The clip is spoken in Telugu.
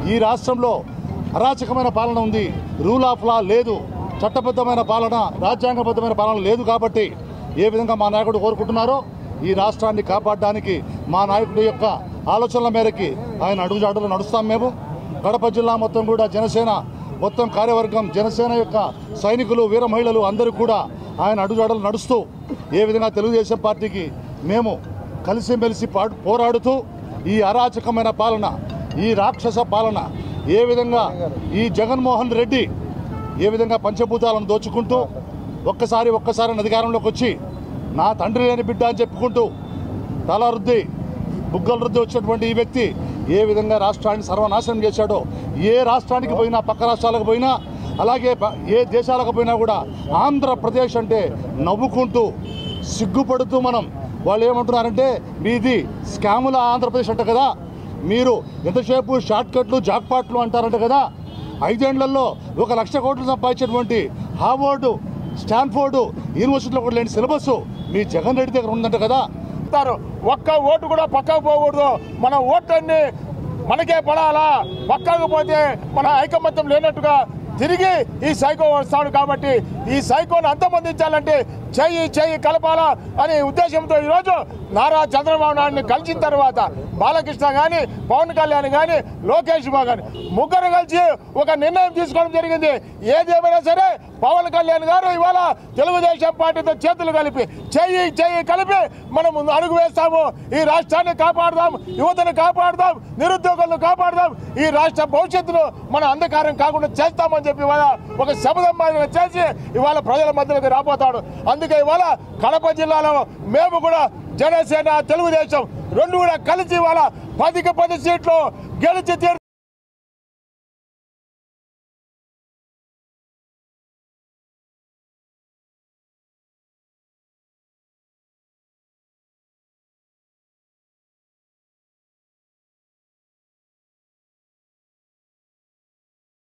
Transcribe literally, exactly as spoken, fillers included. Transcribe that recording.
ఈ రాష్ట్రంలో అరాచకమైన పాలన ఉంది, రూల్ ఆఫ్ లా లేదు, చట్టబద్ధమైన పాలన, రాజ్యాంగబద్ధమైన పాలన లేదు. కాబట్టి ఏ విధంగా మా నాయకుడు కోరుకుంటున్నారో ఈ రాష్ట్రాన్ని కాపాడడానికి మా నాయకుడి యొక్క ఆలోచనల మేరకి ఆయన అడుగుజాడలు నడుస్తాం. మేము కడప జిల్లా మొత్తం కూడా జనసేన మొత్తం కార్యవర్గం, జనసేన యొక్క సైనికులు, వీర మహిళలు అందరూ కూడా ఆయన అడుగుజాడలు నడుస్తూ ఏ విధంగా తెలుగుదేశం పార్టీకి మేము కలిసిమెలిసి పోరాడుతూ ఈ అరాచకమైన పాలన, ఈ రాక్షస పాలన, ఏ విధంగా ఈ జగన్మోహన్ రెడ్డి ఏ విధంగా పంచభూతాలను దోచుకుంటూ ఒక్కసారి ఒక్కసారి అధికారంలోకి వచ్చి నా తండ్రి లేని బిడ్డ అని చెప్పుకుంటూ తల రుద్ది బుగ్గల రుద్ది వచ్చినటువంటి ఈ వ్యక్తి ఏ విధంగా రాష్ట్రాన్ని సర్వనాశనం చేశాడో, ఏ రాష్ట్రానికి పోయినా, పక్క రాష్ట్రాలకు పోయినా, అలాగే ఏ దేశాలకు పోయినా కూడా ఆంధ్రప్రదేశ్ అంటే నవ్వుకుంటూ సిగ్గుపడుతూ మనం వాళ్ళు ఏమంటున్నారంటే మీది స్కాముల ఆంధ్రప్రదేశ్ అంట కదా, మీరు ఎంతసేపు షార్ట్ కట్లు జాక్పాట్లు అంటారంట కదా, ఐదేళ్లలో ఒక లక్ష కోట్లు సంపాదించినటువంటి హార్వర్డ్, స్టాన్ఫోర్డ్ యూనివర్సిటీలో కూడా లేని సిలబస్ మీ జగన్ రెడ్డి దగ్గర ఉందంట కదా. ఒక్క ఓటు కూడా పక్కకు పోకూడదు, మన ఓట్లన్నీ మనకే పడాలా, పక్కకు పోతే మన ఐకమత్యం లేనట్టుగా తిరిగి ఈ సైకో వస్తాడు. కాబట్టి ఈ సైకోను అంతమొందించాలంటే చెయ్యి చెయ్యి కలపాలా అనే ఉద్దేశంతో ఈరోజు నారా చంద్రబాబు నాయుడిని కలిసిన తర్వాత బాలకృష్ణ కానీ, పవన్ కళ్యాణ్ కానీ, లోకేష్ బాబు కానీ ముగ్గురు కలిసి ఒక నిర్ణయం తీసుకోవడం జరిగింది. ఏదేమైనా సరే పవన్ కళ్యాణ్ గారు ఇవాళ తెలుగుదేశం పార్టీతో చేతులు కలిపి చెయ్యి చెయ్యి కలిపి మనం అడుగు వేస్తాము. ఈ రాష్ట్రాన్ని కాపాడుదాం, యువతను కాపాడుదాం, నిరుద్యోగులను కాపాడుదాం, ఈ రాష్ట్ర భవిష్యత్తును మనం అంధకారం కాకుండా చేస్తామని చెప్పి ఇవాళ ఒక శపథం చేసి ఇవాళ ప్రజల మధ్యలోకి రాబోతాడు. అందుకే ఇవాళ కడప జిల్లాలో మేము కూడా జనసేన, తెలుగుదేశం రెండు కూడా కలిసి ఇవాళ పదికి పది సీట్లు గెలిచి